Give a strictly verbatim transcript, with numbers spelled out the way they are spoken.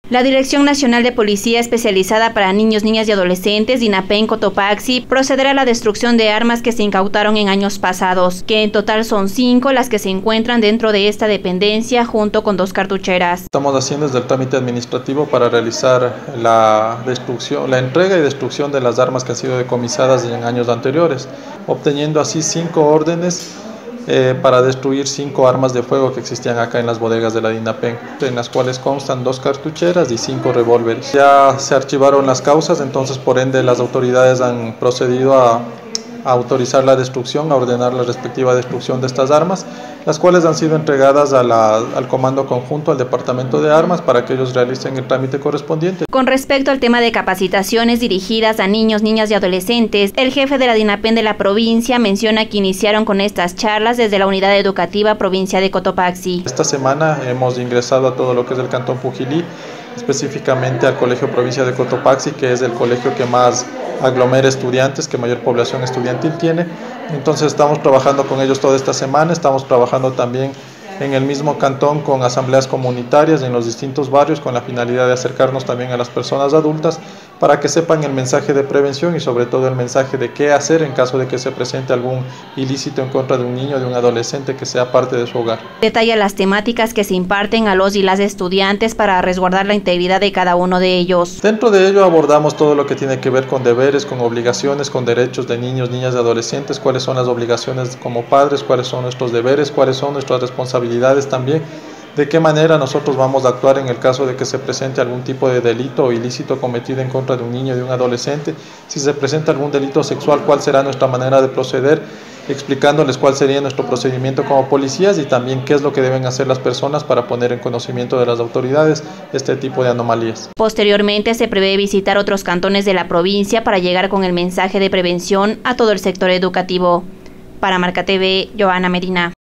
La Dirección Nacional de Policía Especializada para Niños, Niñas y Adolescentes, DINAPEN Cotopaxi, procederá a la destrucción de armas que se incautaron en años pasados, que en total son cinco las que se encuentran dentro de esta dependencia, junto con dos cartucheras. Estamos haciendo desde el trámite administrativo para realizar la destrucción, la entrega y destrucción de las armas que han sido decomisadas en años anteriores, obteniendo así cinco órdenes Eh, para destruir cinco armas de fuego que existían acá en las bodegas de la DINAPEN, en las cuales constan dos cartucheras y cinco revólveres. Ya se archivaron las causas, entonces por ende las autoridades han procedido a, a autorizar la destrucción, a ordenar la respectiva destrucción de estas armas, las cuales han sido entregadas a la, al Comando Conjunto, al Departamento de Armas, para que ellos realicen el trámite correspondiente. Con respecto al tema de capacitaciones dirigidas a niños, niñas y adolescentes, el jefe de la DINAPEN de la provincia menciona que iniciaron con estas charlas desde la Unidad Educativa Provincia de Cotopaxi. Esta semana hemos ingresado a todo lo que es el Cantón Pujilí, específicamente al Colegio Provincia de Cotopaxi, que es el colegio que más aglomera estudiantes, que mayor población estudiantil tiene. Entonces estamos trabajando con ellos toda esta semana, estamos trabajando también en el mismo cantón con asambleas comunitarias en los distintos barrios, con la finalidad de acercarnos también a las personas adultas para que sepan el mensaje de prevención y sobre todo el mensaje de qué hacer en caso de que se presente algún ilícito en contra de un niño o de un adolescente que sea parte de su hogar. Detalla las temáticas que se imparten a los y las estudiantes para resguardar la integridad de cada uno de ellos. Dentro de ello abordamos todo lo que tiene que ver con deberes, con obligaciones, con derechos de niños, niñas y adolescentes, cuáles son las obligaciones como padres, cuáles son nuestros deberes, cuáles son nuestras responsabilidades también, de qué manera nosotros vamos a actuar en el caso de que se presente algún tipo de delito o ilícito cometido en contra de un niño o de un adolescente. Si se presenta algún delito sexual, cuál será nuestra manera de proceder, explicándoles cuál sería nuestro procedimiento como policías y también qué es lo que deben hacer las personas para poner en conocimiento de las autoridades este tipo de anomalías. Posteriormente se prevé visitar otros cantones de la provincia para llegar con el mensaje de prevención a todo el sector educativo. Para Marca T V, Joana Medina.